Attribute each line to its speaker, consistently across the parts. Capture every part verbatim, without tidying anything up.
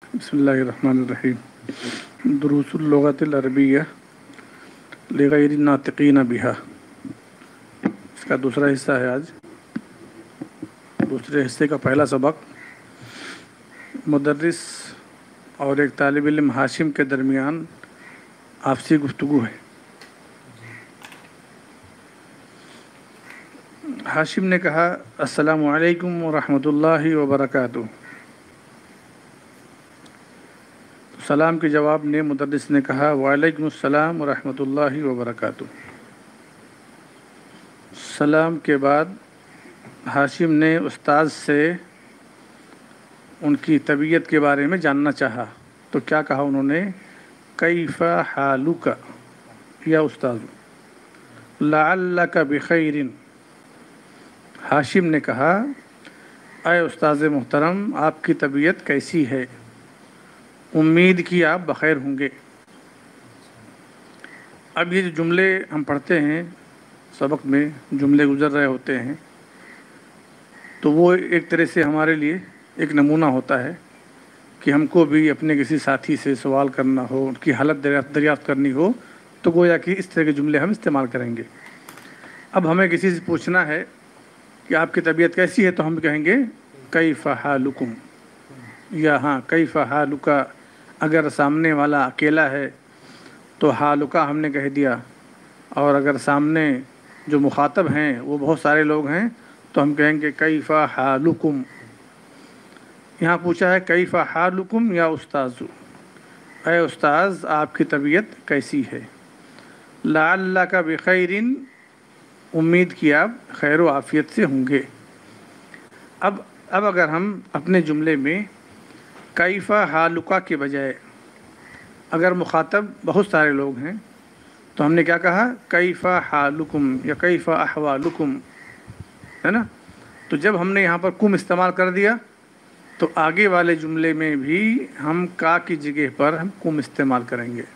Speaker 1: بسم اللہ الرحمن الرحیم دروس اللغۃ العربیہ لغیر الناطقین بہا، اس کا دوسرا حصہ ہے آج۔ دوسرے حصے کا پہلا سبق مدرس اور ایک طالب علم ہاشم کے درمیان آپسی گفتگو ہے۔ ہاشم نے کہا السلام علیکم ورحمۃ اللہ وبرکاتہ۔ سلام کے جواب نے مدرس نے کہا وعلیکم السلام ورحمۃ اللہ وبرکاتہ۔ سلام کے بعد ہاشم نے استاد سے ان کی طبیعت کے بارے میں جاننا چاہا، تو کیا کہا انہوں نے؟ کیف حالک یا استاد، لعلک بخیر۔ ہاشم نے کہا اے استاذ محترم، آپ کی طبیعت کیسی ہے؟ امید کی آپ بخیر ہوں گے۔ اب یہ جو جملے ہم پڑھتے ہیں سبق میں، جملے گزر رہے ہوتے ہیں، تو وہ ایک طرح سے ہمارے لیے ایک نمونہ ہوتا ہے کہ ہم کو بھی اپنے کسی ساتھی سے سوال کرنا ہو، ان کی حالت دریافت کرنی ہو، تو گویا کہ اس طرح کے جملے ہم استعمال کریں گے۔ اب ہمیں کسی سے پوچھنا ہے کہ آپ کی طبیعت کیسی ہے، تو ہم کہیں گے کیف حالکم، یا ہاں کیف حالک۔ اگر سامنے والا اکیلا ہے تو حالکا ہم نے کہہ دیا، اور اگر سامنے جو مخاطب ہیں وہ بہت سارے لوگ ہیں تو ہم کہیں گے کیف حالکم۔ یہاں پوچھا ہے کیف حالکم یا استاذ، اے استاذ آپ کی طبیعت کیسی ہے؟ لعلک بخیر، امید کی آپ خیر و عافیت سے ہوں گے۔ اب اب اگر ہم اپنے جملے میں کیف حالک کے بجائے اگر مخاطب بہت سارے لوگ ہیں تو ہم نے کیا کہا؟ کیف حالکم یا کیف احوالکم، ہے نا؟ تو جب ہم نے یہاں پر کم استعمال کر دیا تو آگے والے جملے میں بھی ہم کا کی جگہ پر ہم کم استعمال کریں گے،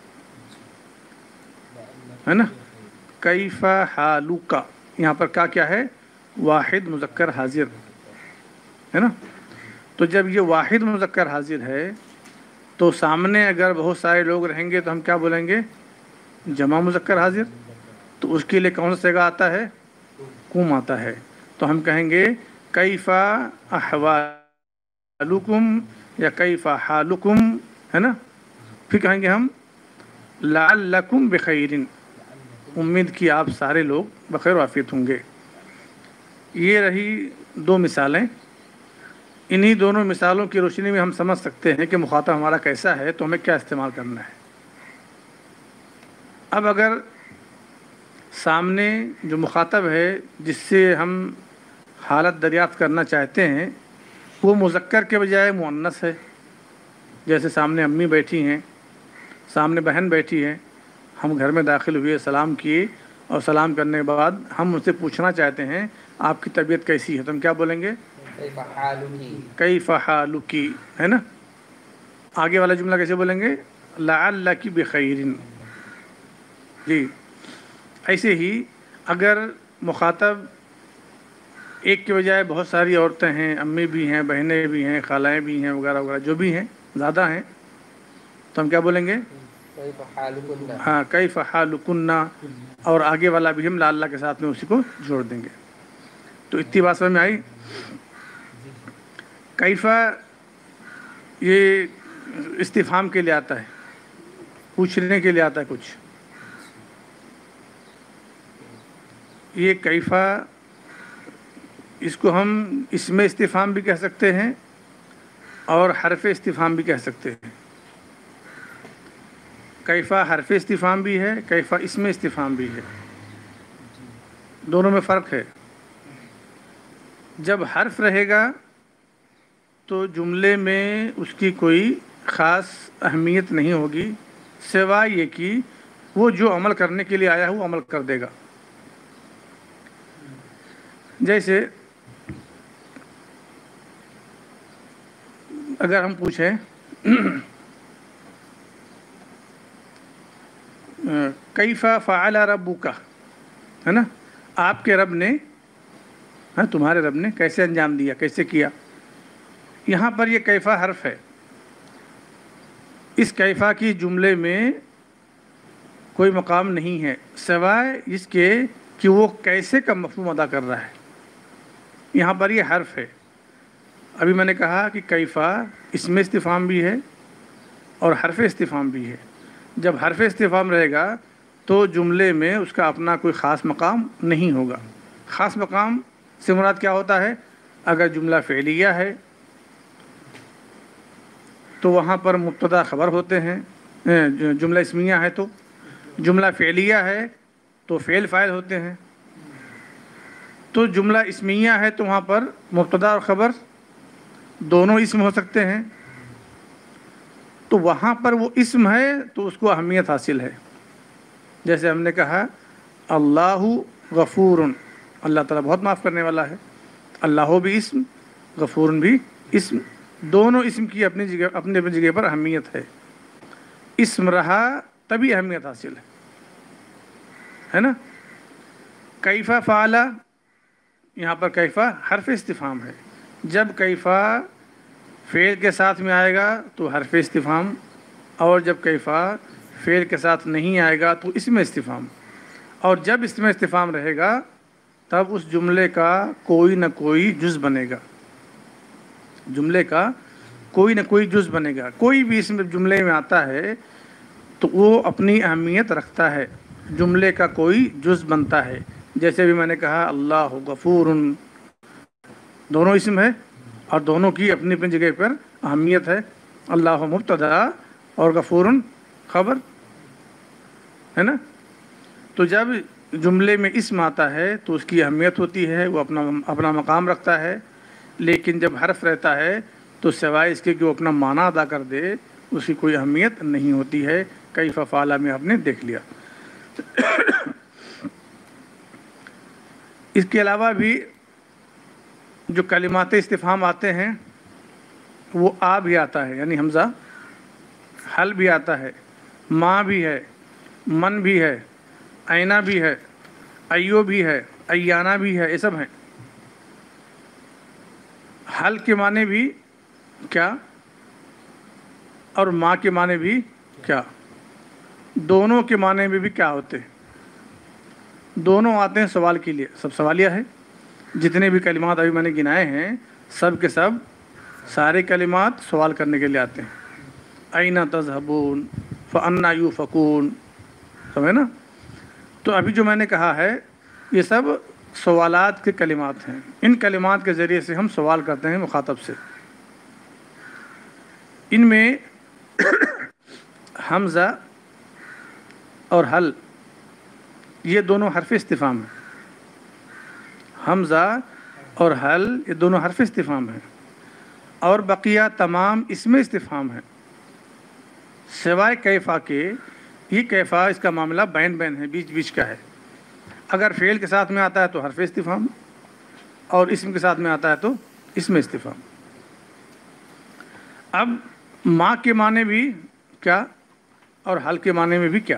Speaker 1: ہے نا؟ کیف حالک، یہاں پر کا کیا ہے؟ واحد مذکر حاضر، ہے نا؟ تو جب یہ واحد مذکر حاضر ہے تو سامنے اگر بہت سارے لوگ رہیں گے تو ہم کیا بولیں گے؟ جمع مذکر حاضر۔ تو اس کے لیے کون سا صیغہ آتا ہے؟ کم آتا ہے۔ تو ہم کہیں گے کیف احوالکم یا کیف حالکم، ہے نا؟ پھر کہیں گے ہم لعلکم بخیر، امید کی آپ سارے لوگ بخیر و عافیت ہوں گے۔ یہ رہی دو مثالیں۔ انہی دونوں مثالوں کی روشنی میں ہم سمجھ سکتے ہیں کہ مخاطب ہمارا کیسا ہے تو ہمیں کیا استعمال کرنا ہے۔ اب اگر سامنے جو مخاطب ہے جس سے ہم حالت دریافت کرنا چاہتے ہیں وہ مذکر کے بجائے مؤنث ہے، جیسے سامنے امی بیٹھی ہیں، سامنے بہن بیٹھی ہیں، ہم گھر میں داخل ہوئے، سلام کیے، اور سلام کرنے کے بعد ہم ان سے پوچھنا چاہتے ہیں آپ کی طبیعت کیسی ہے، تو ہم کیا بولیں گے؟ کیف حالکی، ہے نا؟ آگے والا جملہ کیسے بولیں گے؟ لعلک بخیر۔ جی ایسے ہی اگر مخاطب ایک کے بجائے بہت ساری عورتیں ہیں، امی بھی ہیں، بہنیں بھی ہیں، خالائیں بھی ہیں، وغیرہ وغیرہ جو بھی ہیں، زیادہ ہیں، تو ہم کیا بولیں گے؟ ہاں کیف حالکن، اور آگے والا بھی ہم لعلہ کے ساتھ میں اسی کو جوڑ دیں گے۔ تو اتنی بات سمجھ میں آئی؟ کیف یہ استفہام کے لیے آتا ہے، پوچھنے کے لیے آتا ہے کچھ۔ یہ کیف اس کو ہم اسم استفہام بھی کہہ سکتے ہیں اور حرف استفہام بھی کہہ سکتے ہیں۔ کیف حرف استفہام بھی ہے، کیف اسم استفہام بھی ہے، دونوں میں فرق ہے۔ جب حرف رہے گا تو جملے میں اس کی کوئی خاص اہمیت نہیں ہوگی سوائے یہ کہ وہ جو عمل کرنے کے لیے آیا ہے وہ عمل کر دے گا۔ جیسے اگر ہم پوچھیں کیف فعل ربک، ہے نا؟ آپ کے رب نے، ہاں تمہارے رب نے کیسے انجام دیا، کیسے کیا؟ یہاں پر یہ کیف حرف ہے، اس کیفا کی جملے میں کوئی مقام نہیں ہے سوائے اس کے کہ وہ کیسے کا مفہوم ادا کر رہا ہے۔ یہاں پر یہ حرف ہے۔ ابھی میں نے کہا کہ کیفا اسم استفہام بھی ہے اور حرف استفہام بھی ہے۔ جب حرف استفہام رہے گا تو جملے میں اس کا اپنا کوئی خاص مقام نہیں ہوگا۔ خاص مقام سے مراد کیا ہوتا ہے؟ اگر جملہ فعلیہ ہے تو وہاں پر مبتدا خبر ہوتے ہیں، جملہ اسمیہ ہے تو، جملہ فعلیہ ہے تو فعل فاعل ہوتے ہیں، تو جملہ اسمیہ ہے تو وہاں پر مبتدا اور خبر دونوں اسم ہو سکتے ہیں، تو وہاں پر وہ اسم ہے تو اس کو اہمیت حاصل ہے۔ جیسے ہم نے کہا اللہ غفور، اللہ تعالیٰ بہت معاف کرنے والا ہے، اللہ بھی اسم، غفور بھی اسم، دونوں اسم کی اپنی جگہ اپنے اپنی جگہ پر اہمیت ہے۔ اسم رہا تبھی اہمیت حاصل ہے ہے نا۔ کیفا فعل، یہاں پر کیفا حرف استفہام ہے۔ جب کیفا فعل کے ساتھ میں آئے گا تو حرف استفہام، اور جب کیفا فعل کے ساتھ نہیں آئے گا تو اسم استفہام، اور جب اسم استفہام رہے گا تب اس جملے کا کوئی نہ کوئی جز بنے گا، جملے کا کوئی نہ کوئی جز بنے گا۔ کوئی بھی اسم جملے میں آتا ہے تو وہ اپنی اہمیت رکھتا ہے، جملے کا کوئی جز بنتا ہے۔ جیسے بھی میں نے کہا اللہ غفور، دونوں اسم ہے اور دونوں کی اپنی اپنی جگہ پر اہمیت ہے۔ اللہ مبتدا اور غفور خبر ہے نا۔ تو جب جملے میں اسم آتا ہے تو اس کی اہمیت ہوتی ہے، وہ اپنا اپنا مقام رکھتا ہے، لیکن جب حرف رہتا ہے تو سوائے اس کے کہ وہ اپنا معنی ادا کر دے اس کی کوئی اہمیت نہیں ہوتی ہے۔ کیف فعل میں آپ نے دیکھ لیا۔ اس کے علاوہ بھی جو کلمات استفہام آتے ہیں وہ آ بھی آتا ہے، یعنی حمزہ، حل بھی آتا ہے، ماں بھی ہے، من بھی ہے، اینا بھی ہے، ایو بھی ہے، ایانا بھی ہے، یہ سب ہیں۔ حل کے معنی بھی کیا اور ماں کے معنی بھی کیا، دونوں کے معنی میں بھی کیا ہوتے ہیں؟ دونوں آتے ہیں سوال کے لیے، سب سوالیہ ہے۔ جتنے بھی کلمات ابھی میں نے گنائے ہیں سب کے سب سارے کلمات سوال کرنے کے لیے آتے ہیں۔ اینا تذہبون، فانا یوفکون، سمجھے نا۔ تو ابھی جو میں نے کہا ہے یہ سب سوالات کے کلمات ہیں، ان کلمات کے ذریعے سے ہم سوال کرتے ہیں مخاطب سے۔ ان میں حمزہ اور حل یہ دونوں حرف استفہام ہیں، حمزہ اور حل یہ دونوں حرف استفہام ہیں، اور بقیہ تمام اسم استفہام ہیں سوائے کیفا کے۔ یہ کیفا اس کا معاملہ بین بین ہے، بیچ بیچ کا ہے۔ اگر فعل کے ساتھ میں آتا ہے تو حرف استفہام، اور اسم کے ساتھ میں آتا ہے تو اسم استفہام۔ اب ماں کے معنی بھی کیا اور حل کے معنی میں بھی کیا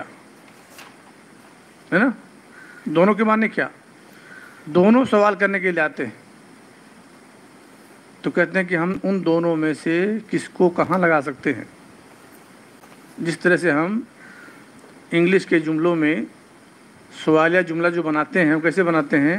Speaker 1: ہے نا، دونوں کے معنی کیا، دونوں سوال کرنے کے لیے آتے ہیں۔ تو کہتے ہیں کہ ہم ان دونوں میں سے کس کو کہاں لگا سکتے ہیں۔ جس طرح سے ہم انگلش کے جملوں میں سوالیہ جملہ جو بناتے ہیں وہ کیسے بناتے ہیں؟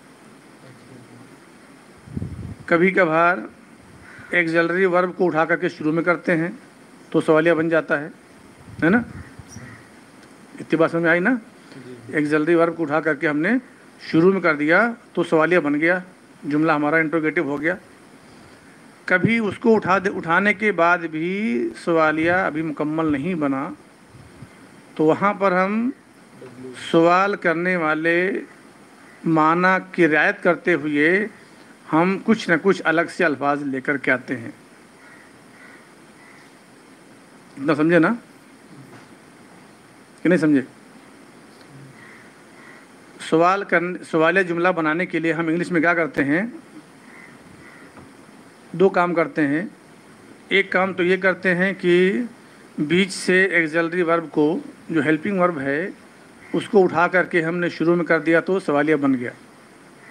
Speaker 1: کبھی کبھار ایگزیلری ورب کو اٹھا کر کے شروع میں کرتے ہیں تو سوالیہ بن جاتا ہے ہے نا۔ اتباع سمجھ میں آئی نا؟ ایگزیلری ورب کو اٹھا کر کے ہم نے شروع میں کر دیا تو سوالیہ بن گیا، جملہ ہمارا انٹروگیٹو ہو گیا۔ کبھی اس کو اٹھا دے اٹھانے کے بعد بھی سوالیہ ابھی مکمل نہیں بنا تو وہاں پر ہم سوال کرنے والے معنی کی رعایت کرتے ہوئے ہم کچھ نہ کچھ الگ سے الفاظ لے کر کے آتے ہیں۔ اتنا سمجھے نا کہ نہیں سمجھے؟ سوال کرنے سوالیہ جملہ بنانے کے لیے ہم انگلش میں کیا کرتے ہیں؟ دو کام کرتے ہیں۔ ایک کام تو یہ کرتے ہیں کہ بیچ سے ایگزیلری ورب کو جو ہیلپنگ ورب ہے اس کو اٹھا کر کے ہم نے شروع میں کر دیا تو سوالیہ بن گیا۔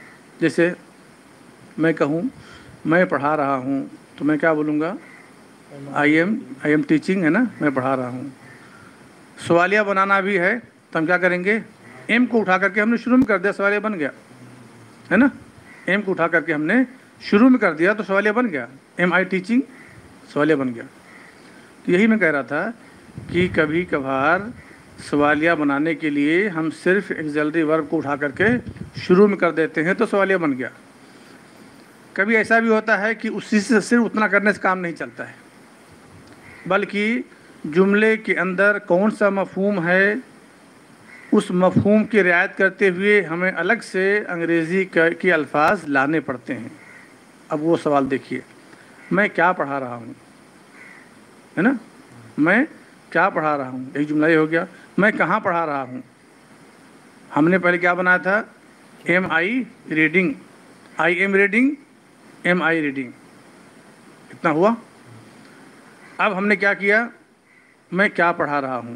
Speaker 1: جیسے میں کہوں میں پڑھا رہا ہوں تو میں کیا بولوں گا؟ I am I am teaching ہے نا، میں پڑھا رہا ہوں. سوالیہ بنانا بھی ہے تو ہم کیا کریں گے، ایم کو اٹھا کر کے ہم نے شروع میں کر دیا، سوالیہ بن گیا ہے نا. ایم کو اٹھا کر کے ہم نے شروع میں کر دیا تو سوالیہ بن گیا، ایم آئی ٹیچنگ سوالیہ بن گیا. تو یہی میں کہہ رہا تھا کہ کبھی کبھار سوالیہ بنانے کے لیے ہم صرف ایگزیلری ورب کو اٹھا کر کے شروع میں کر دیتے ہیں تو سوالیہ بن گیا. کبھی ایسا بھی ہوتا ہے کہ اسی سے صرف اتنا کرنے سے کام نہیں چلتا ہے، بلکہ جملے کے اندر کون سا مفہوم ہے اس مفہوم کی رعایت کرتے ہوئے ہمیں الگ سے انگریزی کے الفاظ لانے پڑتے ہیں. اب وہ سوال دیکھیے، میں کیا پڑھا رہا ہوں، ہے نا، میں کیا پڑھا رہا ہوں، ایک جملہ یہ ہو گیا. میں کہاں پڑھا رہا ہوں، ہم نے پہلے کیا بنایا تھا، am I reading, I am reading, am I reading, اتنا ہوا. اب ہم نے کیا کیا، میں کیا پڑھا رہا ہوں،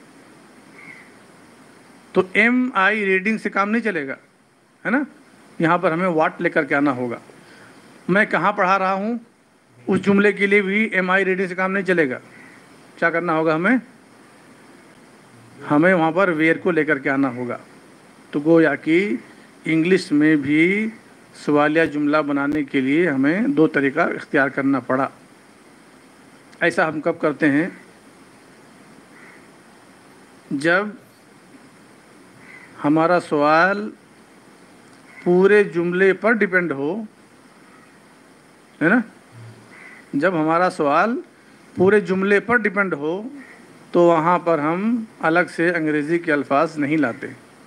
Speaker 1: تو ایم آئی ریڈنگ سے کام نہیں چلے گا، ہے نا. یہاں پر ہمیں واٹ لے کر کے آنا ہوگا. میں کہاں پڑھا رہا ہوں، اس جملے کے لیے بھی ایم آئی ریڈنگ سے کام نہیں چلے گا. کیا کرنا ہوگا ہمیں ہمیں وہاں پر ویئر کو لے کر کے آنا ہوگا. تو گویا کہ انگلش میں بھی سوالیہ جملہ بنانے کے لیے ہمیں دو طریقہ اختیار کرنا پڑا. ایسا ہم کب کرتے ہیں، جب ہمارا سوال پورے جملے پر ڈیپینڈ ہو، ہے نا. جب ہمارا سوال پورے جملے پر ڈیپینڈ ہو تو وہاں پر ہم الگ سے انگریزی کے الفاظ نہیں لاتے،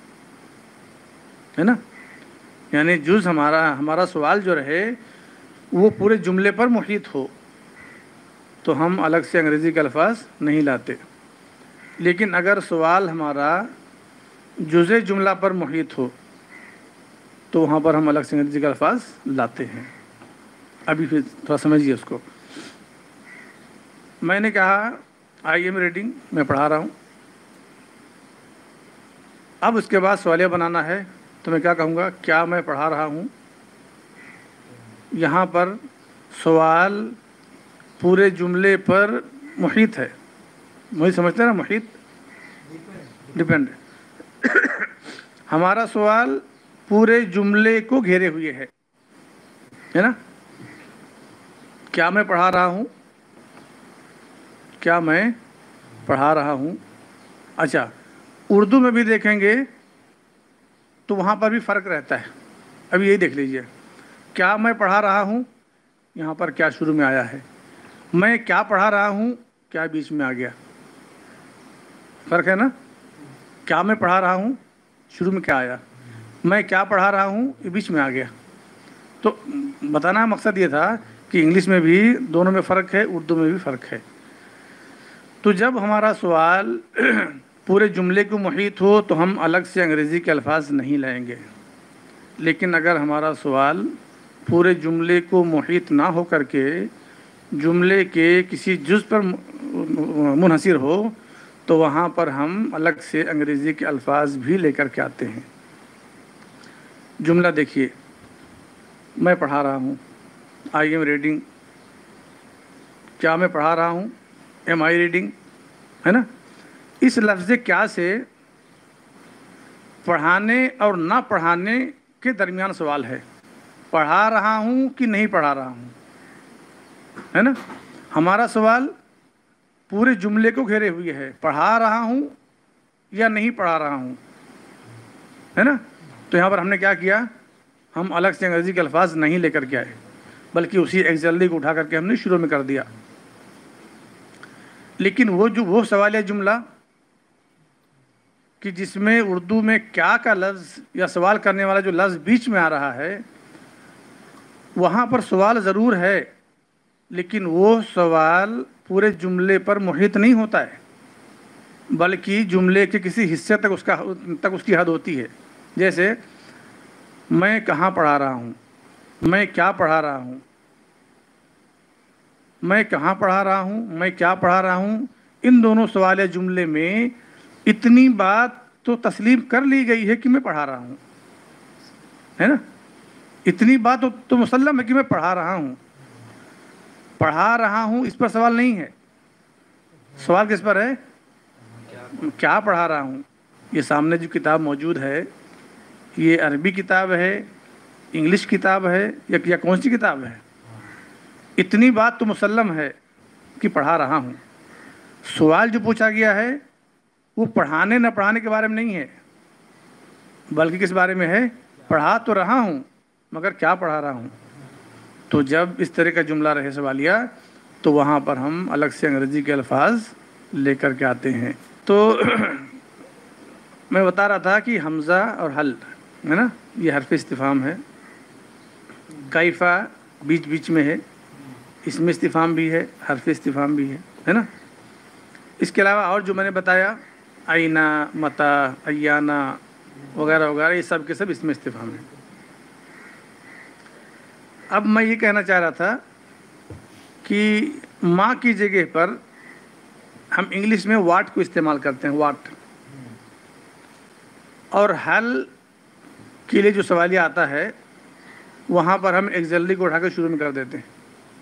Speaker 1: ہے نا. یعنی جز ہمارا ہمارا سوال جو رہے وہ پورے جملے پر محیط ہو تو ہم الگ سے انگریزی کے الفاظ نہیں لاتے. لیکن اگر سوال ہمارا جزء جملہ پر محیط ہو تو وہاں پر ہم الگ سے انگریزی کے الفاظ لاتے ہیں. ابھی پھر تھوڑا سمجھیے اس کو. میں نے کہا آئی ایم ریڈنگ، میں پڑھا رہا ہوں. اب اس کے بعد سوالیہ بنانا ہے تو میں کیا کہوں گا، کیا میں پڑھا رہا ہوں. یہاں پر سوال پورے جملے پر محیط ہے، وہی سمجھتے ہیں نا، محیط ڈیپینڈ. ہمارا سوال پورے جملے کو گھیرے ہوئے ہے، ہے نا. کیا میں پڑھا رہا ہوں، کیا میں پڑھا رہا ہوں. اچھا، اردو میں بھی دیکھیں گے تو وہاں پر بھی فرق رہتا ہے. ابھی یہی دیکھ لیجئے، کیا میں پڑھا رہا ہوں، یہاں پر کیا شروع میں آیا ہے. میں کیا پڑھا رہا ہوں، کیا بیچ میں آ گیا. فرق ہے نا. کیا میں پڑھا رہا ہوں، شروع میں کیا آیا. میں کیا پڑھا رہا ہوں، یہ بیچ میں آ گیا. تو بتانا مقصد یہ تھا کہ انگلش میں بھی دونوں میں فرق ہے، اردو میں بھی فرق ہے. تو جب ہمارا سوال پورے جملے کو محیط ہو تو ہم الگ سے انگریزی کے الفاظ نہیں لائیں گے. لیکن اگر ہمارا سوال پورے جملے کو محیط نہ ہو کر کے جملے کے کسی جز پر منحصر ہو تو وہاں پر ہم الگ سے انگریزی کے الفاظ بھی لے کر کے آتے ہیں. جملہ دیکھیے، میں پڑھا رہا ہوں، آئی ایم ریڈنگ. کیا میں پڑھا رہا ہوں، ایم آئی ریڈنگ، ہے نا. اس لفظ کیا سے پڑھانے اور نہ پڑھانے کے درمیان سوال ہے. پڑھا رہا ہوں کہ نہیں پڑھا رہا ہوں، ہے نا. ہمارا سوال پورے جملے کو گھیرے ہوئے ہے، پڑھا رہا ہوں یا نہیں پڑھا رہا ہوں، ہے نا. تو یہاں پر ہم نے کیا کیا، ہم الگ سے انگریزی کے الفاظ نہیں لے کر کے آئے بلکہ اسی ایگزیلری کو اٹھا کر کے ہم نے شروع میں کر دیا. لیکن وہ جو وہ سوالیہ جملہ کہ جس میں اردو میں کیا کا لفظ یا سوال کرنے والا جو لفظ بیچ میں آ رہا ہے، وہاں پر سوال ضرور ہے لیکن وہ سوال پورے جملے پر محیط نہیں ہوتا ہے بلکہ جملے کے کسی حصے تک اس کا تک اس کی حد ہوتی ہے. جیسے میں کہاں پڑھا رہا ہوں، میں کیا پڑھا رہا ہوں. میں کہاں پڑھا رہا ہوں، میں کیا پڑھا رہا ہوں، ان دونوں سوالیہ جملے میں اتنی بات تو تسلیم کر لی گئی ہے کہ میں پڑھا رہا ہوں، ہے نا. اتنی بات تو مسلم ہے کہ میں پڑھا رہا ہوں. پڑھا رہا ہوں اس پر سوال نہیں ہے، سوال کس پر ہے؟ کیا پڑھا رہا ہوں. یہ سامنے جو کتاب موجود ہے یہ عربی کتاب ہے، انگلش کتاب ہے، یا یا کون سی کتاب ہے؟ اتنی بات تو مسلم ہے کہ پڑھا رہا ہوں. سوال جو پوچھا گیا ہے وہ پڑھانے نہ پڑھانے کے بارے میں نہیں ہے، بلکہ کس بارے میں ہے؟ پڑھا تو رہا ہوں مگر کیا پڑھا رہا ہوں. تو جب اس طرح کا جملہ رہے سوالیہ تو وہاں پر ہم الگ سے انگریزی کے الفاظ لے کر کے آتے ہیں. تو میں بتا رہا تھا کہ حمزہ اور حل ہے نا، یہ حرف استفہام ہے. کیفا بیچ بیچ میں ہے، اس میں استفہام بھی ہے، حرف استفہام بھی ہے ہے نا. اس کے علاوہ اور جو میں نے بتایا اینا، متا، ایانا وغیرہ وغیرہ، یہ سب کے سب اس میں استفہام ہے. اب میں یہ کہنا چاہ رہا تھا کہ ماں کی جگہ پر ہم انگلش میں واٹ کو استعمال کرتے ہیں، واٹ. اور حل کے لیے جو سوالیہ آتا ہے وہاں پر ہم ایگزیکٹلی کو اٹھا کر شروع میں کر دیتے ہیں.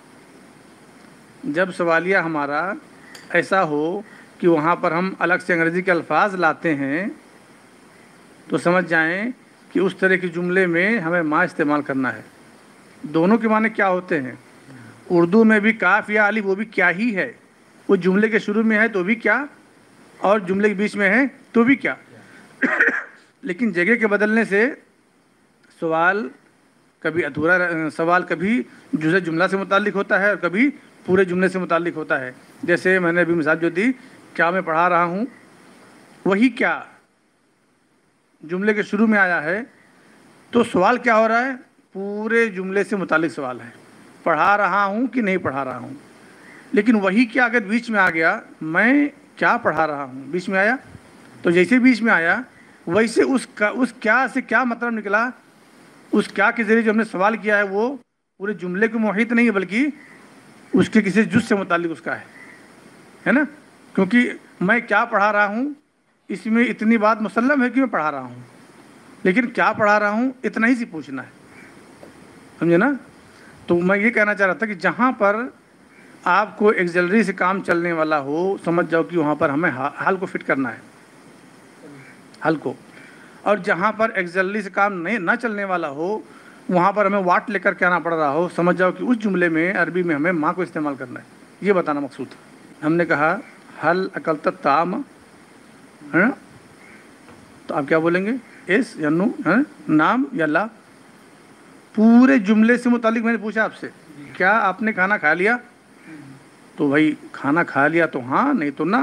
Speaker 1: جب سوالیہ ہمارا ایسا ہو کہ وہاں پر ہم الگ سے انگریزی کے الفاظ لاتے ہیں تو سمجھ جائیں کہ اس طرح کے جملے میں ہمیں ماں استعمال کرنا ہے. دونوں کے معنی کیا ہوتے ہیں؟ اردو میں بھی کاف یا الف وہ بھی کیا ہی ہے، وہ جملے کے شروع میں ہے تو بھی کیا، اور جملے کے بیچ میں ہے تو بھی کیا. لیکن جگہ کے بدلنے سے سوال کبھی ادھورا سوال کبھی جزء جملہ سے متعلق ہوتا ہے اور کبھی پورے جملے سے متعلق ہوتا ہے. جیسے میں نے ابھی مثال جو دی، کیا میں پڑھا رہا ہوں، وہی کیا جملے کے شروع میں آیا ہے تو سوال کیا ہو رہا ہے؟ پورے جملے سے متعلق سوال ہے، پڑھا رہا ہوں کہ نہیں پڑھا رہا ہوں. لیکن وہی کیا اگر بیچ میں آ گیا، میں کیا پڑھا رہا ہوں بیچ میں آیا، تو جیسے بیچ میں آیا ویسے اس کا اس کیا سے کیا مطلب نکلا، اس کیا کے ذریعے جو ہم نے سوال کیا ہے وہ پورے جملے کو محیط نہیں ہے بلکہ اس کے کسی جز سے متعلق اس کا ہے ہے نا. کیونکہ میں کیا پڑھا رہا ہوں اس میں اتنی بات مسلم ہے کہ میں پڑھا رہا ہوں، لیکن کیا پڑھا رہا ہوں اتنا ہی سی پوچھنا ہے، سمجھے نا. تو میں یہ کہنا چاہ رہا تھا کہ جہاں پر آپ کو ایگزیلری سے کام چلنے والا ہو سمجھ جاؤ کہ وہاں پر ہمیں حل کو فٹ کرنا ہے، حل کو. اور جہاں پر ایگزیلری سے کام نہیں نہ چلنے والا ہو وہاں پر ہمیں واٹ لے کر کے آنا پڑ رہا ہو، سمجھ جاؤ کہ اس جملے میں عربی میں ہمیں ماں کو استعمال کرنا ہے. یہ بتانا مقصود تھا. ہم نے کہا حل اکلت الطعام ہے نا، تو آپ کیا بولیں گے؟ ایس یا نو، نام یا لا. پورے جملے سے متعلق میں نے پوچھا آپ سے، کیا آپ نے کھانا کھا لیا؟ تو بھائی کھانا کھا لیا تو ہاں، نہیں تو نہ.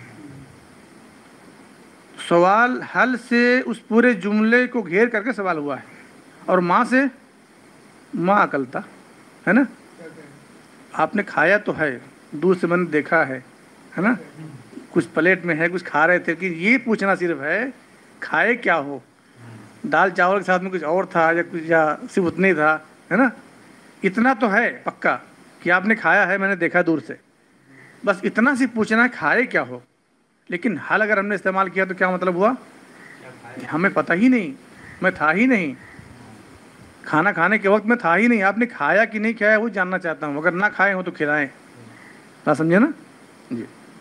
Speaker 1: سوال حل سے اس پورے جملے کو گھیر کر کے سوال ہوا ہے، اور ماں سے ماں اکلتا ہے نا. آپ نے کھایا تو ہے، دور سے میں نے دیکھا ہے ہے نا، کچھ پلیٹ میں ہے، کچھ کھا رہے تھے، کہ یہ پوچھنا صرف ہے کھائے کیا ہو. دال چاول کے ساتھ میں کچھ اور تھا یا کچھ، یا صرف اتنا ہی تھا ہے نا. اتنا تو ہے پکا کہ آپ نے کھایا ہے، میں نے دیکھا دور سے، بس اتنا سی پوچھنا ہے کھائے کیا ہو. لیکن حل اگر ہم نے استعمال کیا تو کیا مطلب ہوا؟ ہمیں پتہ ہی نہیں، میں تھا ہی نہیں، کھانا کھانے کے وقت میں تھا ہی نہیں. آپ نے کھایا کہ نہیں کھایا وہ جاننا چاہتا ہوں، اگر نہ کھائے ہوں تو کھلائیں. بات سمجھے نا جی.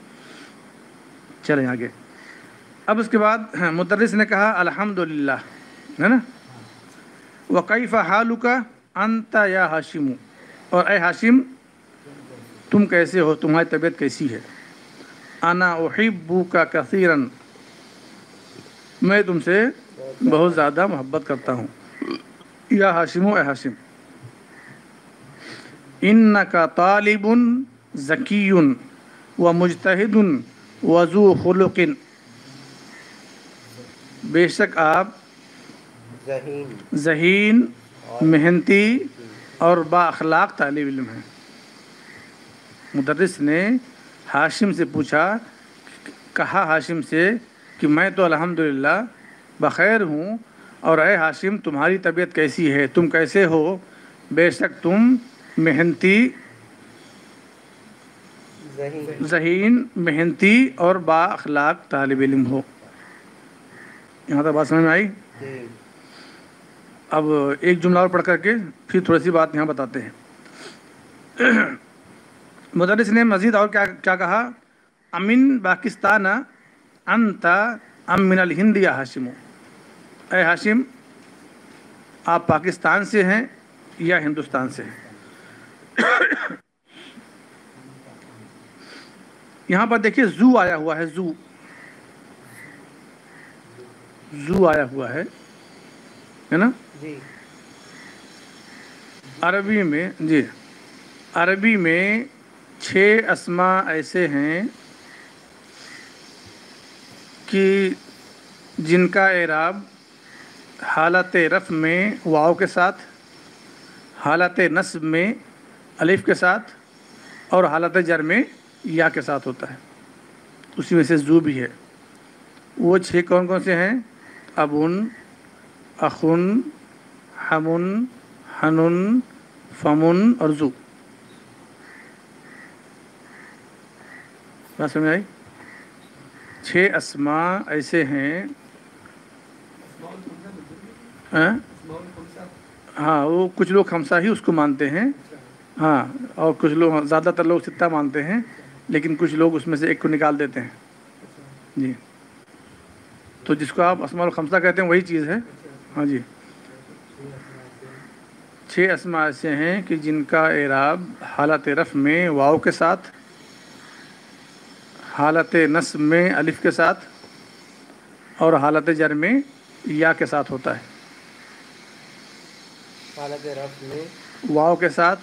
Speaker 1: چلیں آگے. اب اس کے بعد مدرس نے کہا الحمدللہ ہے نا. وکیف حالک انت یا ہاشم، اور اے ہاشم تم کیسے ہو، تمہاری طبیعت کیسی ہے. انا احبک کثیرا، میں تم سے بہت زیادہ محبت کرتا ہوں. یا ہاشم، اے ہاشم. انک طالب ذکی و مجتہد و ذو خلق، بے شک آپ ذہین، محنتی اور با اخلاق طالب علم ہیں. مدرس نے ہاشم سے پوچھا، کہا ہاشم سے کہ میں تو الحمدللہ بخیر ہوں، اور اے ہاشم تمہاری طبیعت کیسی ہے، تم کیسے ہو؟ بے شک تم محنتی، ذہین، محنتی اور با اخلاق طالب علم ہو. یہاں تک بات سمجھ میں آئی؟ اب ایک جملہ اور پڑھ کر کے پھر تھوڑی سی بات یہاں بتاتے ہیں. مدرس نے مزید اور کیا کیا کہا؟ امن پاکستان انت ام من الہند یا ہاشم، اے ہاشم آپ پاکستان سے ہیں یا ہندوستان سے ہیں؟ یہاں پر دیکھیے زو آیا ہوا ہے، زو زو آیا ہوا ہے ہے نا
Speaker 2: جی
Speaker 1: عربی میں. جی عربی میں چھ اسماء ایسے ہیں کہ جن کا اعراب حالت رفع میں واو کے ساتھ، حالت نصب میں الف کے ساتھ اور حالت جر میں یا کے ساتھ ہوتا ہے. اسی میں سے زو بھی ہے. وہ چھ کون کون سے ہیں؟ ابن، اخن، ہمن، حنن، فمن اور زو. بات سمجھ آئی؟ چھ اسماء ایسے ہیں. ہاں وہ کچھ لوگ خمسہ ہی اس کو مانتے ہیں، ہاں اور کچھ لوگ، زیادہ تر لوگ ستہ مانتے ہیں، لیکن کچھ لوگ اس میں سے ایک کو نکال دیتے ہیں. جی تو جس کو آپ اسماء الخمسہ کہتے ہیں وہی چیز ہے. ہاں جی چھ اسماء ایسے ہیں کہ جن کا اعراب حالت رفع میں واو کے ساتھ، حالت نصب میں الف کے ساتھ اور حالت جر میں یا کے ساتھ ہوتا ہے.
Speaker 2: حالت رفع میں
Speaker 1: واو کے ساتھ،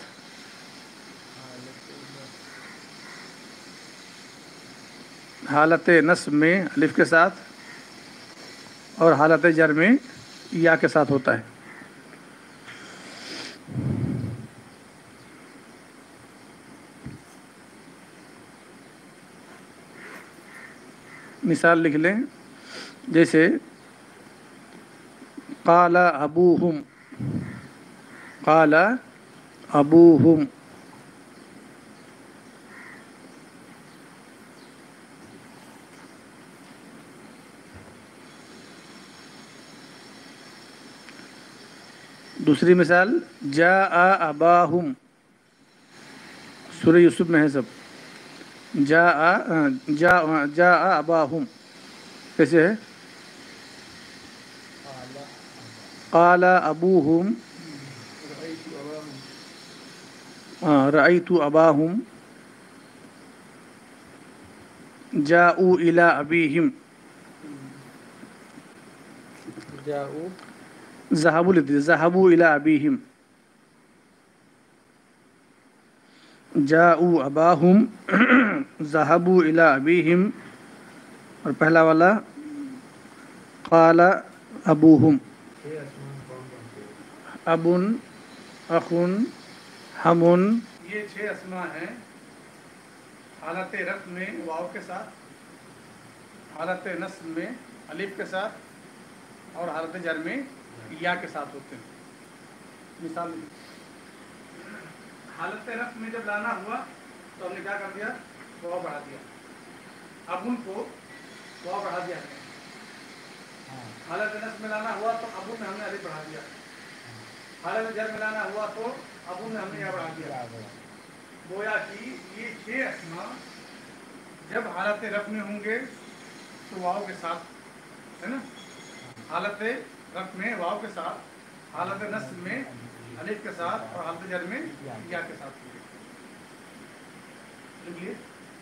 Speaker 1: حالت نصب میں الف کے ساتھ اور حالت جر میں یا کے ساتھ ہوتا ہے. مثال لکھ لیں، جیسے قال ابوہم، قال ابوہم. دوسری مثال جاء اباہم، سورہ یوسف میں ہے سب. جاء جاء جاء اباہم کیسے ہے؟ قال ابوہم رأیت اباہم جاءوا الی ابیہم.
Speaker 2: جاؤ
Speaker 1: ذهبوا لدي ذهبوا إلى أبيهم. جاءوا أباهم ذهبوا إلى أبيهم. اور پہلا والا قال أبوهم. ابن، اخن، ہمن، یہ چھ اسماء ہیں حالت رفع میں واو کے ساتھ، حالت نصب میں الف کے ساتھ اور حالت جر میں یا کے ساتھ ہوتے ہیں. مثال حالت رفع میں جب لانا ہوا تو ہم نے کیا کر دیا؟ واو بڑھا دیا. ابن کو واو بڑھا دیا. حالت نصب میں لانا ہوا تو ابن میں ہم نے الف بڑھا دیا. حالت جر میں لانا ہوا تو ابن میں ہم نے یا بڑھا دیا. گویا کہ یہ چھ اسماء جب حالت رفع میں ہوں گے تو واو کے ساتھ ہے نا، حالت رفع میں واو کے ساتھ، حالت نصب میں الف کے ساتھ اور حالت جر میں یا کے ساتھ ہوں گے. لکھیے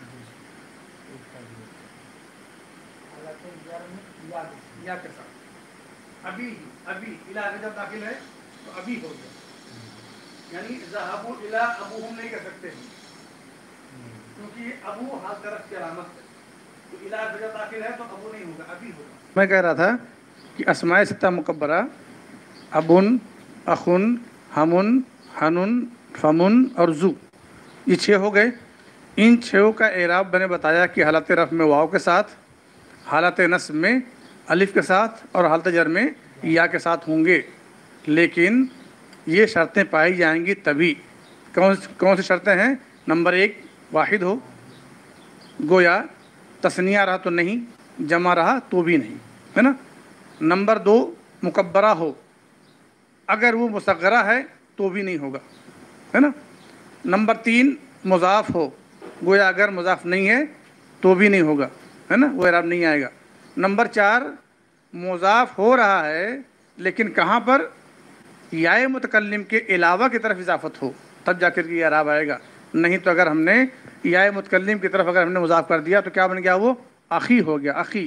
Speaker 1: یا کے ساتھ. ابھی ابھی الی جب داخل ہے تو ابھی ہو گیا، یعنی ذهبوا الی ابوہم نہیں کہہ سکتے ہیں کیونکہ ابو حال طرف کی علامت ہے. تو الی جب داخل ہے تو ابو نہیں ہوگا، ابھی ہوگا. میں کہہ رہا تھا کہ اسماء ستہ مکبرہ ابن، اخن، ہمن، حنن، فمن اور زو، یہ چھ ہو گئے. ان چھوں کا اعراب میں نے بتایا کہ حالت رفع میں واو کے ساتھ، حالت نصب میں الف کے ساتھ اور حالت جر میں یا کے ساتھ ہوں گے. لیکن یہ شرطیں پائی جائیں گی تبھی. کون کون سی شرطیں ہیں؟ نمبر ایک واحد ہو، گویا تثنیہ رہا تو نہیں، جمع رہا تو بھی نہیں، ہے نا. نمبر دو مکبرہ ہو، اگر وہ مصغرہ ہے تو بھی نہیں ہوگا، ہے نا. نمبر تین مضاف ہو، گویا اگر مضاف نہیں ہے تو بھی نہیں ہوگا، ہے نا، وہ اعراب نہیں آئے گا۔ نمبر چار، مضاف ہو رہا ہے لیکن کہاں پر؟ یائے متکلم کے علاوہ کی طرف اضافت ہو، تب جا کر کے یہ اعراب آئے گا۔ نہیں تو اگر ہم نے یائے متکلم کی طرف اگر ہم نے مضاف کر دیا تو کیا بن گیا؟ وہ اخی ہو گیا، اخی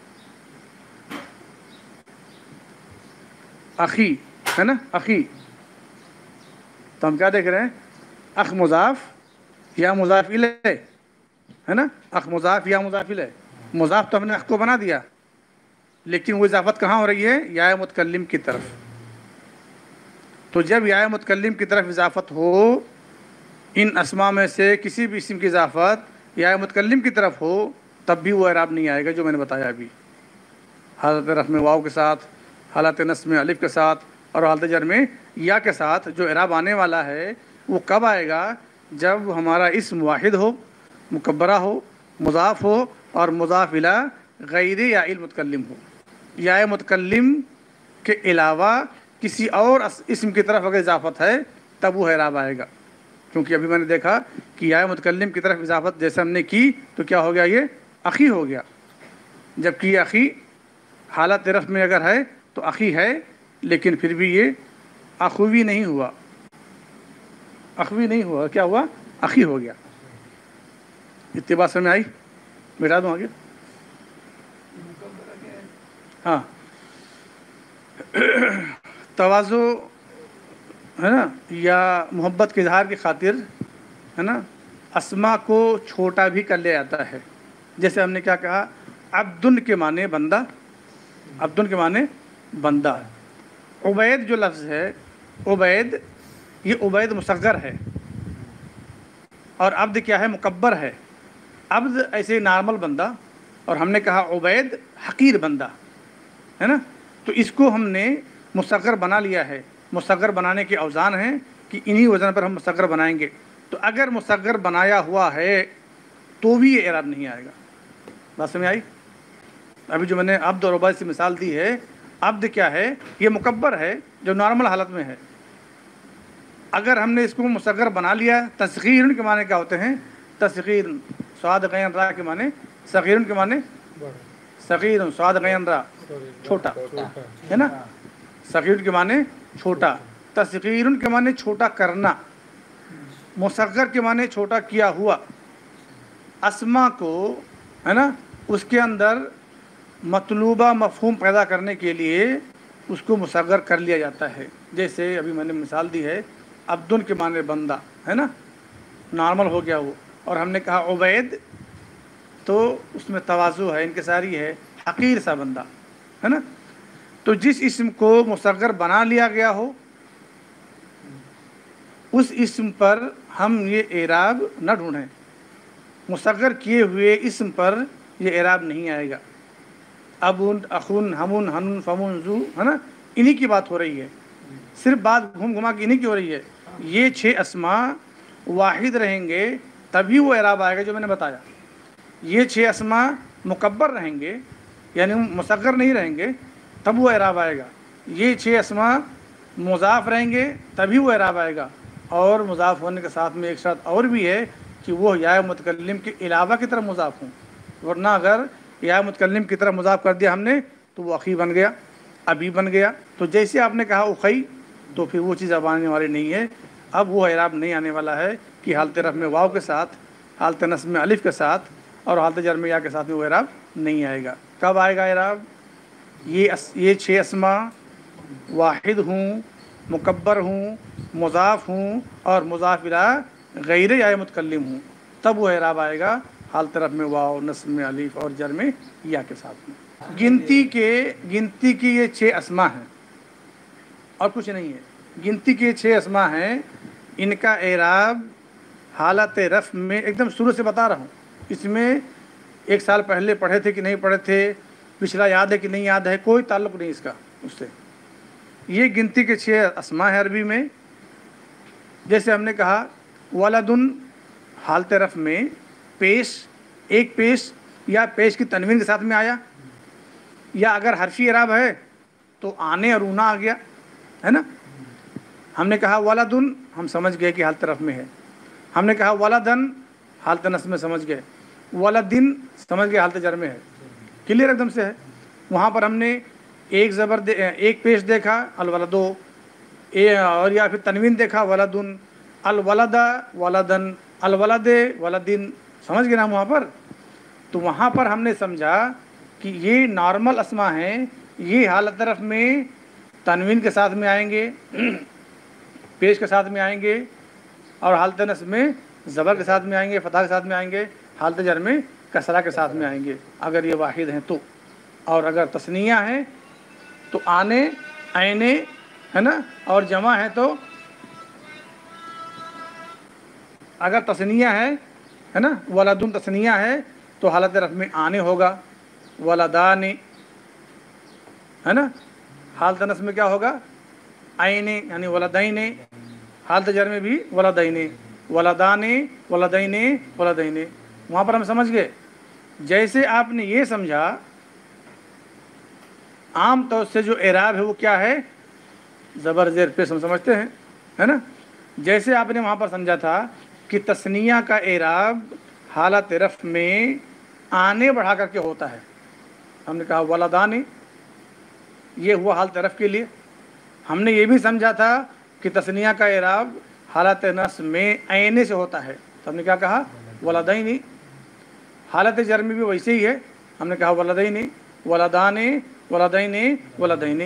Speaker 1: اخی ہے نا، اخی۔ تو ہم کیا دیکھ رہے ہیں؟ اخ مضاف یا مضاف الیہ، ہے نا، اخ مضاف یا مضاف الیہ۔ مضاف تو ہم نے اخ کو بنا دیا، لیکن وہ اضافت کہاں ہو رہی ہے؟ یا متکلم کی طرف۔ تو جب یا متکلم کی طرف اضافت ہو، ان اسماء میں سے کسی بھی اسم کی اضافت یا متکلم کی طرف ہو، تب بھی وہ اعراب نہیں آئے گا، جو میں نے بتایا ابھی، حالت رفع میں واو کے ساتھ، حالت نصب میں الف کے ساتھ، اور حالت جر میں یا کے ساتھ جو اعراب آنے والا ہے وہ کب آئے گا؟ جب ہمارا اسم واحد ہو، مکبرہ ہو، مضاف ہو، اور مضاف الی غیر یا المتکلم ہو۔ یا متکلم کے علاوہ کسی اور اسم کی طرف اگر اضافت ہے تب وہ اعراب آئے گا، کیونکہ ابھی میں نے دیکھا کہ یا متکلم کی طرف اضافت جیسے ہم نے کی تو کیا ہو گیا؟ یہ اخی ہو گیا، جبکہ یہ اخی حالت رفع میں اگر ہے تو اخی ہے، لیکن پھر بھی یہ اخوی نہیں ہوا، اخوی نہیں ہوا، کیا ہوا؟ اخی ہو گیا۔ اتباع سمجھ آئی؟ بیٹا دوں آگے۔ ہاں، تواضع ہے نا، یا محبت کے اظہار کی خاطر، ہے نا، اسما کو چھوٹا بھی کر لیا جاتا ہے۔ جیسے ہم نے کیا کہا؟ عبدن کے معنی بندہ، عبدن کے معنی بندہ۔ عبید جو لفظ ہے، عبید، یہ عبید مصغر ہے، اور عبد کیا ہے؟ مکبر ہے۔ عبد ایسے نارمل بندہ، اور ہم نے کہا عبید حقیر بندہ، ہے نا، تو اس کو ہم نے مصغر بنا لیا ہے۔ مصغر بنانے کے اوزان ہیں کہ انہی وزن پر ہم مصغر بنائیں گے، تو اگر مصغر بنایا ہوا ہے تو بھی یہ اعراب نہیں آئے گا۔ بات سمجھ آئی؟ ابھی جو میں نے عبد اور عبید سے مثال دی ہے، عبد کیا ہے؟ یہ مکبر ہے جو نارمل حالت میں ہے۔ اگر ہم نے اس کو مصغر بنا لیا، تصغیر کے معنی کیا ہوتے ہیں؟ تصغیر، صاد غین را کے معنی، صغیر کے معنی صغیر، صاد غین را چھوٹا، ہے نا، صغیر کے معنی چھوٹا، تصغیر کے معنی چھوٹا کرنا، مصغر کے معنی چھوٹا کیا ہوا۔ اسما کو، ہے نا، اس کے اندر مطلوبہ مفہوم پیدا کرنے کے لیے اس کو مصغر کر لیا جاتا ہے۔ جیسے ابھی میں نے مثال دی ہے، عبدن کے معنی بندہ، ہے نا، نارمل ہو گیا وہ، اور ہم نے کہا عبید، تو اس میں تواضع ہے، انکساری ہے، حقیر سا بندہ، ہے نا۔ تو جس اسم کو مصغر بنا لیا گیا ہو، اس اسم پر ہم یہ اعراب نہ ڈھونڈیں، مصغر کیے ہوئے اسم پر یہ اعراب نہیں آئے گا۔ ابن، اخن، ہمن، ہنن، فمن، ذو، ہے نا، انہی کی بات ہو رہی ہے، صرف بات گھوم گھما کے انہی کی ہو رہی ہے۔ یہ چھ اسماء واحد رہیں گے تبھی وہ اعراب آئے گا، جو میں نے بتایا۔ یہ چھ اسماء مکبر رہیں گے، یعنی مصغر نہیں رہیں گے، تب وہ اعراب آئے گا۔ یہ چھ اسماء مضاف رہیں گے تبھی وہ اعراب آئے گا، اور مضاف ہونے کے ساتھ میں ایک شرط اور بھی ہے کہ وہ یا متکلم کے علاوہ کی طرف مضاف ہوں، ورنہ اگر یا متکلم کی طرف مضاف کر دیا ہم نے تو وہ اخی بن گیا، ابی بن گیا۔ تو جیسے آپ نے کہا اخی، تو پھر وہ چیز اب آنے والی نہیں ہے۔ اب وہ اعراب نہیں آنے والا ہے کہ حالت رفع میں واو کے ساتھ، حالت نصب میں الف کے ساتھ، اور حالت جر میں یا کے ساتھ میں وہ اعراب نہیں آئے گا۔ کب آئے گا اعراب؟ یہ اس یہ چھ اسماء واحد ہوں، مکبر ہوں، مضاف ہوں، اور مضاف الی غیر یا متکلم ہوں، تب وہ اعراب آئے گا حالت رفع میں واو، نصب میں الف، اور جر میں یا کے ساتھ میں۔ گنتی کے گنتی کی یہ چھ اسماء ہیں اور کچھ نہیں ہے۔ گنتی کے چھ اسماء ہیں، ان کا اعراب حالت رفع میں ایک دم شروع سے بتا رہا ہوں۔ اس میں ایک سال پہلے پڑھے تھے کہ نہیں پڑھے تھے، پچھلا یاد ہے کہ نہیں یاد ہے، کوئی تعلق نہیں اس کا اس سے۔ یہ گنتی کے چھ اسماء ہیں عربی میں۔ جیسے ہم نے کہا ولدن، حالت رفع میں پیش، ایک پیش یا پیش کی تنوین کے ساتھ میں آیا، یا اگر حرفی اعراب ہے تو آنے اور اونا آ گیا، ہے نا۔ ہم نے کہا ولدن، ہم سمجھ گئے کہ حالت رفع میں ہے۔ ہم نے کہا ولدن، حالت نصب میں سمجھ گئے. ولدن سمجھ گئے حالت جر میں ہے, کلیئر ایک دم سے ہے. وہاں پر ہم نے ایک زبر دے ایک پیش دیکھا الولدو, اور یا پھر تنوین دیکھا ولدن, الولدا ولدن, الولد ولدن, سمجھ گئے نا وہاں پر. تو وہاں پر ہم نے سمجھا کہ یہ نارمل اسما ہیں, یہ حالت رفع میں تنوین کے ساتھ میں آئیں گے, پیش کے ساتھ میں آئیں گے, اور حالت نصب میں زبر کے ساتھ میں آئیں گے, فتح کے ساتھ میں آئیں گے, حالت جر میں کسرہ کے ساتھ میں آئیں گے اگر یہ واحد ہیں تو. اور اگر تثنیہ ہیں تو آنے عینے ہے نا, اور جمع ہے تو اگر تثنیہ ہے ہے نا ولدن تثنیہ ہے تو حالت رفع میں آنے ہوگا, ولدانی ہے نا. حالت نصب میں کیا ہوگا عینے یعنی ولدینے, حالت جر میں بھی ولدینے, ولدانے ولدینے ولدینے. وہاں پر ہم سمجھ گئے. جیسے آپ نے یہ سمجھا عام طور سے جو اعراب ہے وہ کیا ہے زبر زیر پیش ہم سمجھتے ہیں ہے نا. جیسے آپ نے وہاں پر سمجھا تھا کہ تثنیہ کا اعراب حالت رفع میں آنے بڑھا کر کے ہوتا ہے, ہم نے کہا ولدانی, یہ ہوا حالت رفع کے لیے. ہم نے یہ بھی سمجھا تھا کہ تثنیہ کا اعراب حالت نصب میں عینے سے ہوتا ہے, تو ہم نے کیا کہا ولدینی. حالت جر میں بھی ویسے ہی ہے, ہم نے کہا ولدینی ولدانے ولدینے ولدینے.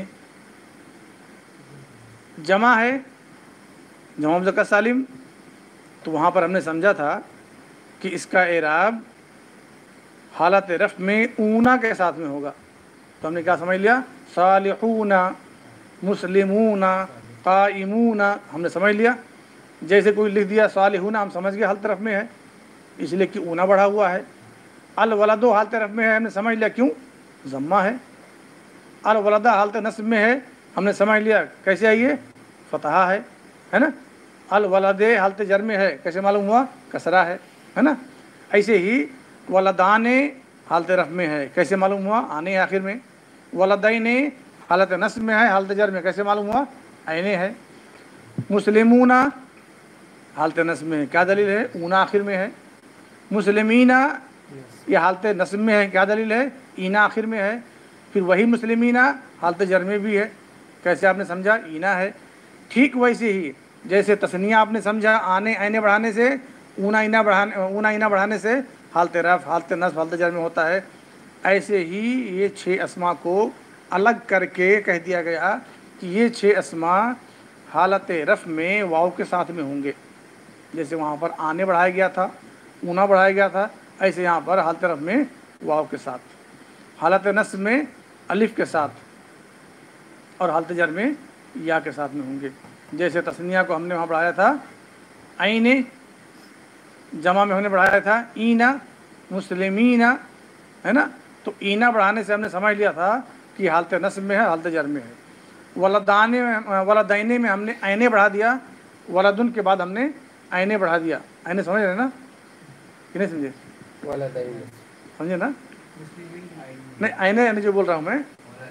Speaker 1: جمع ہے جمع مذکر سالم, تو وہاں پر ہم نے سمجھا تھا کہ اس کا اعراب حالت رفع میں اونا کے ساتھ میں ہوگا, تو ہم نے کیا سمجھ لیا صالحون مسلمون قائمون, ہم نے سمجھ لیا. جیسے کوئی لکھ دیا صالحون, ہم سمجھ گئے حالت رفع میں ہے اس لیے کہ اونا بڑھا ہوا ہے. الولد حالت رفع میں ہے, ہم نے سمجھ لیا کیوں ضمہ ہے. الولدہ حالت نصب میں ہے, ہم نے سمجھ لیا کیسے ہے یہ فتحہ ہے ہے نا. الولد حالت جر میں ہے, کیسے معلوم ہوا کسرہ ہے ہے نا. ایسے ہی ولدانے حالت رفع میں ہے, کیسے معلوم ہوا آنے آخر میں. ولدین حالت نصب میں ہے, حالت جر میں کیسے معلوم ہوا عینے ہے. مسلمون حالت نصب میں ہے, کیا دلیل ہے اونا آخر میں ہے. مسلمین یہ حالت نصب میں ہے, کیا دلیل ہے اینا آخر میں ہے. پھر وہی مسلمین حالت جر میں بھی ہے, کیسے آپ نے سمجھا اینا ہے. ٹھیک ویسے ہی جیسے تثنیہ آپ نے سمجھا آنے عینے بڑھانے سے اونا اینا بڑھانے اونا اینا بڑھانے سے حالت رفع حالت نصب حالت جر میں ہوتا ہے. ایسے ہی یہ چھ اسما کو الگ کر کے کہہ دیا گیا کہ یہ چھ اسما حالت رفع میں واو کے ساتھ میں ہوں گے. جیسے وہاں پر آنے بڑھایا گیا تھا اونا بڑھایا گیا تھا, ایسے یہاں پر حالت رفع میں واو کے ساتھ, حالت نصب میں الف کے ساتھ, اور حالت جر میں یا کے ساتھ میں ہوں گے. جیسے تثنیہ کو ہم نے وہاں بڑھایا تھا عین, جمع میں ہم نے بڑھایا تھا اینا مسلمین ہے نا. تو اینا بڑھانے سے ہم نے سمجھ لیا تھا کہ حالت نصب میں ہے حالت جر میں ہے. ولدانے میں ولدینے میں ہم نے عینے بڑھا دیا, ولدن کے بعد ہم نے عینے بڑھا دیا. عینے سمجھ رہے نا کہ نہیں سمجھے,
Speaker 2: ولدین
Speaker 1: سمجھے نا. نہیں عینے یعنی جو بول رہا ہوں میں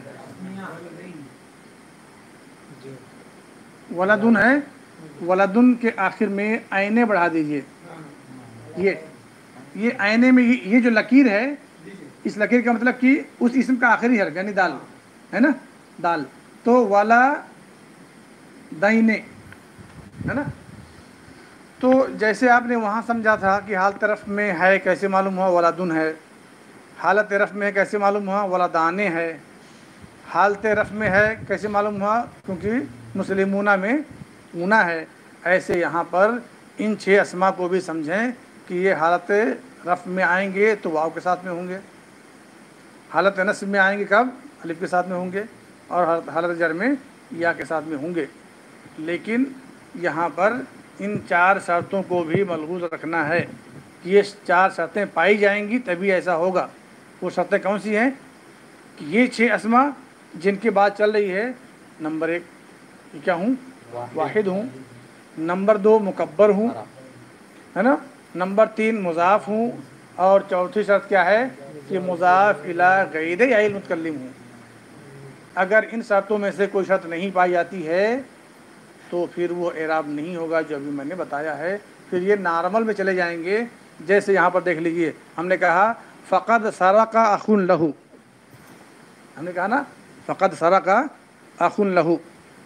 Speaker 1: ولدن ہے, ولدن کے آخر میں عینے بڑھا دیجئے. یہ یہ عینے میں یہ جو لکیر ہے, اس لکیر کا مطلب کہ اس اسم کا آخری حرف یعنی دال ہے نا, دال. تو والا دائنے ہے نا. تو جیسے آپ نے وہاں سمجھا تھا کہ حالت رفع میں ہے, کیسے معلوم ہوا ولدن ہے. حالت رفع میں کیسے معلوم ہوا ولدانے ہے. حالت رفع میں ہے کیسے معلوم ہوا کیونکہ مسلمونہ میں اونا ہے. ایسے یہاں پر ان چھ اسما کو بھی سمجھیں کہ یہ حالت رفع میں آئیں گے تو واو کے ساتھ میں ہوں گے, حالت نصب میں آئیں گے کب الف کے ساتھ میں ہوں گے, اور حالت جر میں یا کے ساتھ میں ہوں گے. لیکن یہاں پر ان چار شرطوں کو بھی ملحوظ رکھنا ہے کہ یہ چار شرطیں پائی جائیں گی تبھی ایسا ہوگا. وہ شرطیں کون سی ہیں کہ یہ چھ اسما جن کی بات چل رہی ہے, نمبر ایک یہ کیا ہوں واحد ہوں, نمبر دو مکبر ہوں ہے نا, نمبر تین مضاف ہوں, اور چوتھی شرط کیا ہے کہ مضاف الی غیر المتکلم ہوں. اگر ان شرطوں میں سے کوئی شرط نہیں پائی جاتی ہے تو پھر وہ اعراب نہیں ہوگا جو ابھی میں نے بتایا ہے. پھر یہ نارمل میں چلے جائیں گے جیسے یہاں پر دیکھ لیجئے، ہم نے کہا فقد سرق اخ لہو، ہم نے کہا نا فقد سرق اخ لہو،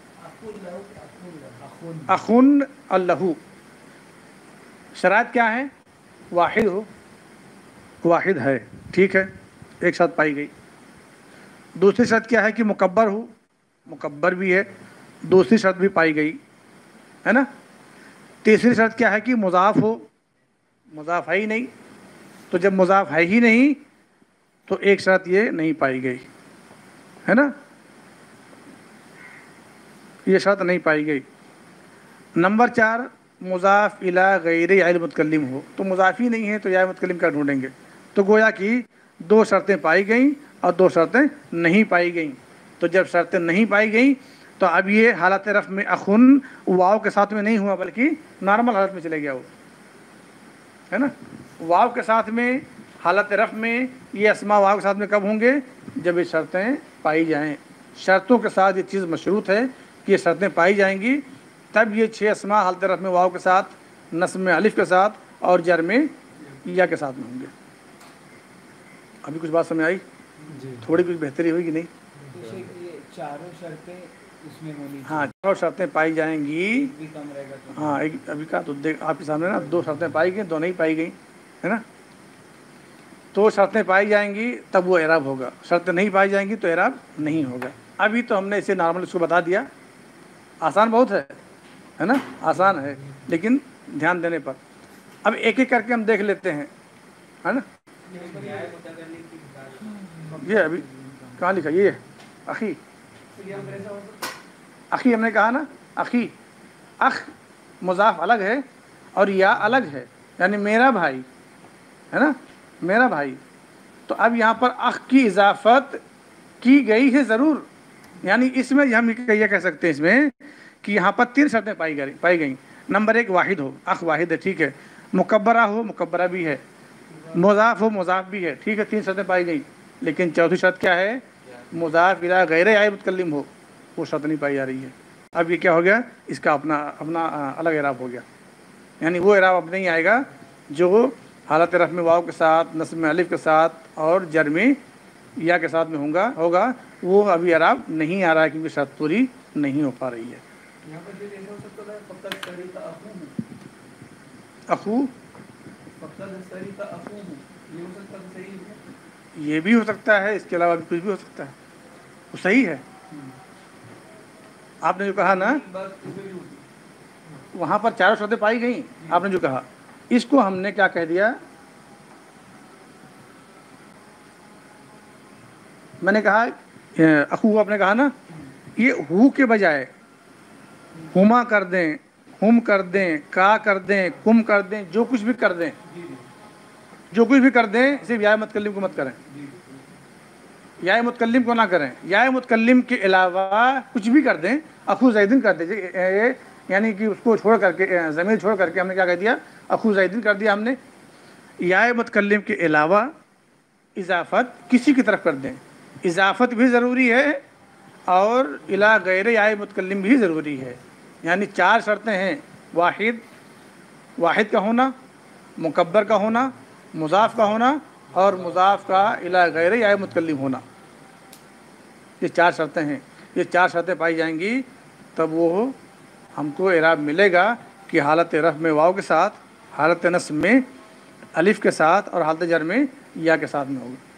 Speaker 1: اخ لہو، شرائط کیا ہے؟ واحد ہو، واحد ہے، ٹھیک ہے، ایک ساتھ پائی گئی۔ دوسری شرط کیا ہے کہ مکبر ہو، مکبر بھی ہے، دوسری شرط بھی پائی گئی ہے نا۔ تیسری شرط کیا ہے کہ مضاف ہو، مضاف ہے ہی نہیں، تو جب مضاف ہے ہی نہیں تو ایک شرط یہ نہیں پائی گئی ہے نا، یہ شرط نہیں پائی گئی۔ نمبر چار، مضاف الی غیر یا متکلم ہو، تو مضاف ہی نہیں ہے تو یا متکلم کا ڈھونڈیں گے، تو گویا کہ دو شرطیں پائی گئیں اور دو شرطیں نہیں پائی گئیں۔ تو جب شرطیں نہیں پائی گئیں تو اب یہ حالت رفع میں اخن واو کے ساتھ میں نہیں ہوا بلکہ نارمل حالت میں چلے گیا وہ، ہے نا۔ واو کے ساتھ میں حالت رفع میں یہ اسماء واو کے ساتھ میں کب ہوں گے؟ جب یہ شرطیں پائی جائیں، شرطوں کے ساتھ یہ چیز مشروط ہے کہ یہ شرطیں پائی جائیں گی، تب یہ چھ اسماء حالت رفع میں واو کے ساتھ، نصب میں الف کے ساتھ اور جر میں یا کے ساتھ میں ہوں گے۔ ابھی کچھ بات سمجھ آئی؟
Speaker 2: جی
Speaker 1: تھوڑی کچھ بہتری ہوئی کہ نہیں؟
Speaker 3: یہ چاروں شرطیں اس میں ہونی
Speaker 1: ہاں، چاروں شرطیں پائی جائیں گی۔
Speaker 3: بھی کم رہے گا تو
Speaker 1: ہاں، ایک ابھی کا تو دیکھ آپ کے سامنے نا دو شرطیں پائی گئیں، دو نہیں پائی گئیں، ہے نا۔ تو شرطیں پائی جائیں گی تب وہ اعراب ہوگا، شرطیں نہیں پائی جائیں گی تو اعراب نہیں ہوگا۔ ابھی تو ہم نے اسے نارمل اس کو بتا دیا، آسان بہت ہے ہے نا، آسان ہے لیکن دھیان دینے پر۔ اب ایک ایک کر کے ہم دیکھ لیتے ہیں، ہے نا۔ یہ ابھی کہاں لکھا؟ یہ اخی، اخی ہم نے کہا نا، اخی، اخ مضاف الگ ہے اور یا الگ ہے، یعنی میرا بھائی، ہے نا، میرا بھائی۔ تو اب یہاں پر اخ کی اضافت کی گئی ہے ضرور، یعنی اس میں ہم یہ کہہ سکتے ہیں اس میں کہ یہاں پر تین شرطیں پائی گئی پائی گئیں۔ نمبر ایک، واحد ہو، اخ واحد ہے، ٹھیک ہے، مکبرہ ہو، مکبرہ بھی ہے، مضاف ہو، مضاف بھی ہے، ٹھیک ہے، تین شرطیں پائی گئیں۔ لیکن چوتھی شرط کیا ہے؟ مضاف الی غیر یا متکلم ہو، وہ شرط نہیں پائی جا رہی ہے۔ اب یہ کیا ہو گیا؟ اس کا اپنا اپنا الگ اعراب ہو گیا، یعنی وہ اعراب اب نہیں آئے گا جو حالت رفع میں واو کے ساتھ، نصب میں الف کے ساتھ اور جر میں یا کے ساتھ میں ہوگا ہوگا وہ ابھی اعراب نہیں آ رہا ہے کیونکہ شرط پوری نہیں ہو پا رہی ہے۔
Speaker 3: یہاں پر یہ ایسا ہو سکتا ہے فقط سری کا اخو
Speaker 1: اخو،
Speaker 3: فقط سری کا اخو یہ ہو سکتا ہے، صحیح ہے،
Speaker 1: یہ بھی ہو سکتا ہے، اس کے علاوہ بھی کچھ بھی ہو سکتا ہے، وہ صحیح ہے۔ آپ نے جو کہا نا
Speaker 3: بات اس میں بھی ہوتی ہے۔
Speaker 1: وہاں پر چاروں شرطیں پائی گئیں، آپ نے جو کہا اس کو ہم نے کیا کہہ دیا؟ میں نے کہا اخو، آپ نے کہا نا یہ ہو کے بجائے ہما کر دیں، ہم کر دیں، کا کر دیں، کم کر دیں، جو کچھ بھی کر دیں، جو کچھ بھی کر دیں، صرف یا متکلم کو مت کریں، یا متکلم کو نہ کریں، یا متکلم کے علاوہ کچھ بھی کر دیں، اخو زیدن کر دیجیے، یعنی کہ اس کو چھوڑ کر کے ضمیر چھوڑ کر کے ہم نے کیا کہہ دیا؟ اخو زیدن کر دیا ہم نے۔ یا متکلم کے علاوہ اضافت کسی کی طرف کر دیں، اضافت بھی ضروری ہے اور الی غیر یا متکلم بھی ضروری ہے، یعنی چار شرطیں ہیں، واحد واحد کا ہونا، مکبر کا ہونا، مضاف کا ہونا اور مضاف کا الی غیر یا متکلم ہونا، یہ چار شرطیں ہیں۔ یہ چار شرطیں پائی جائیں گی تب وہ ہم کو اعراب ملے گا کہ حالت رفع میں واو کے ساتھ، حالت نصب میں الف کے ساتھ اور حالت جر میں یا کے ساتھ میں ہوگا۔